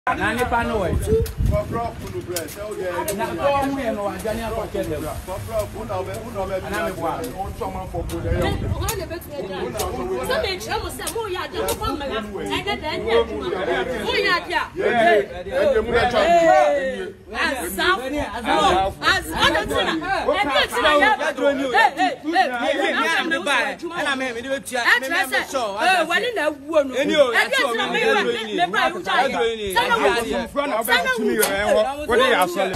Nani pano eh. Popro kunu bread. Na ko mu ye no ajani akwa kede. Popro una be. Ana me bua. On so man for good. O le betu e ja. So me chira mo se mo ya ja ko fa mala. E de de nya. Mo ya ja. Ende mu na twa. Azaf. Ono tina. E bi tina ya. Me ba. Ana me de betua. Me so. Wani na wuo no. E bi tina me ba ru ja. What are you selling?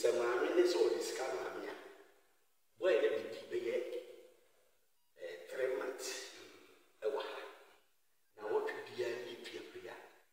some minutes or this camera. Where did be 3 months? A while. Now, what could be a prayer?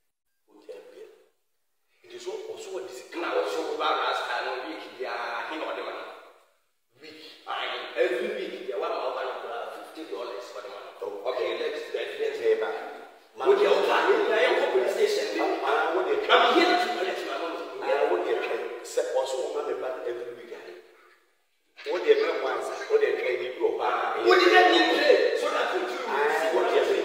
It is also a discount. Also, about us, I know week, him or the money. Week. Every week, there $1 $50 for the money. Okay, let's pay back. Would you have police station? I'm here to collect my money. I would get also money back every week. What they know once, what they try to go back. What did that mean? So that you what you say?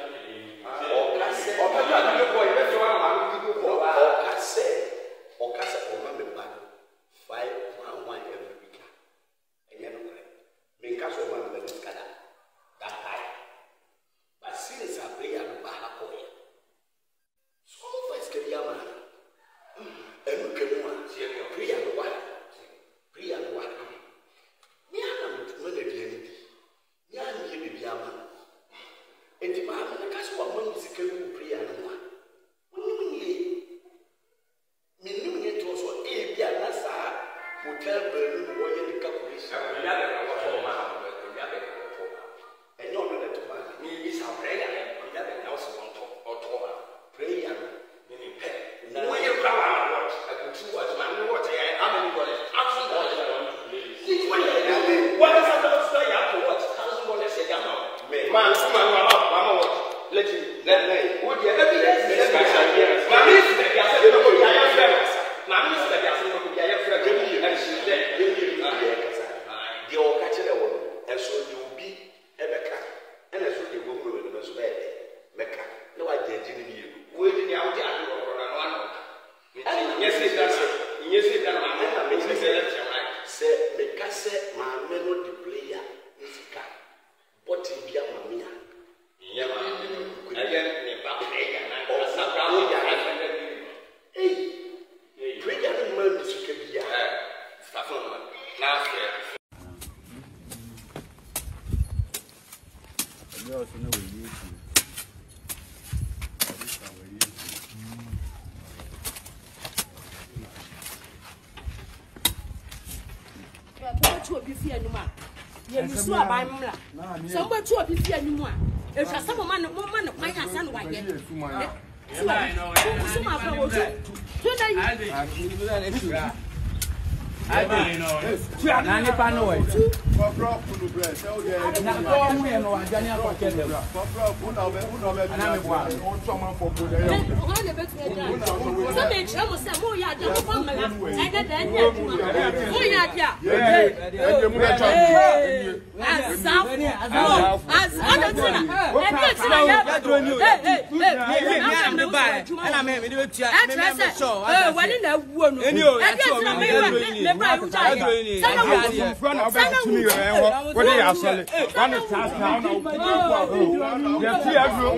Somebody to be fear anymore. If some man, my son, why get I don't know. Nani pano we. Popro kunu bread. Na ko mu ye no ajani akoke dem. Popro uno me ana me bua. On so man for food. O ga le betu e da. So me chira mo se mo ya de ko mala. E ga da nya aduma. Mo ya dia. E mu na cha. Azaf. Ana tina. E bi tina ya. Me buy. Ana me me dey tia. Me show. Wani na wuo no. E bi tina me bra u ja ye. Sana Front of that to me what they are selling. One is task now. Yeah, tia go.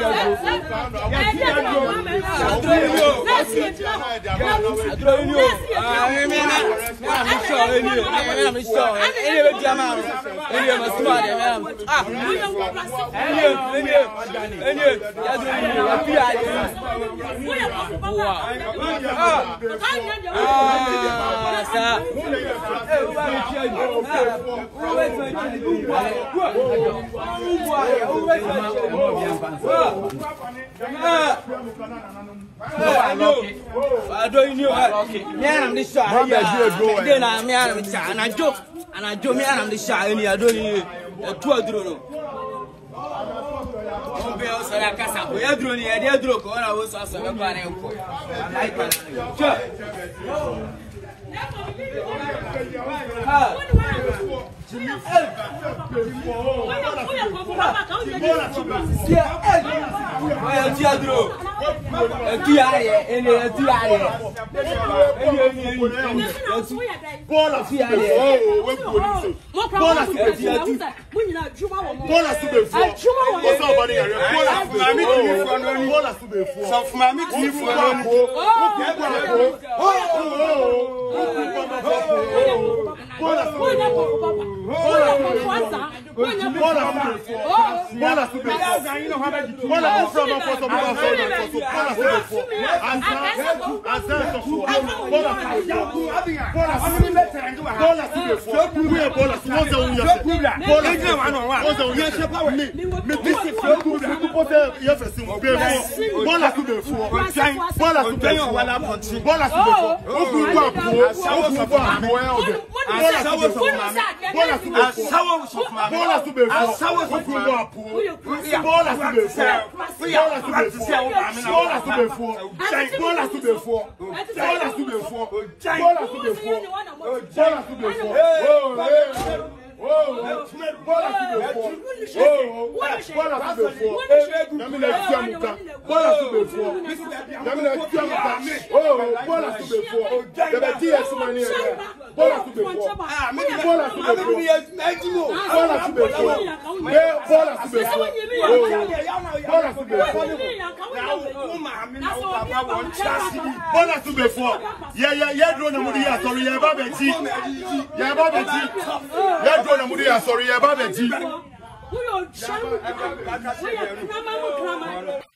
I don't know. Yeah, I'm the shy. Then I'm and I joke and I joke me and I'm the shy and I don't know. 2 drone. Don't be also like Casa. We are drone here. They are drone. I was also a man. Sorry,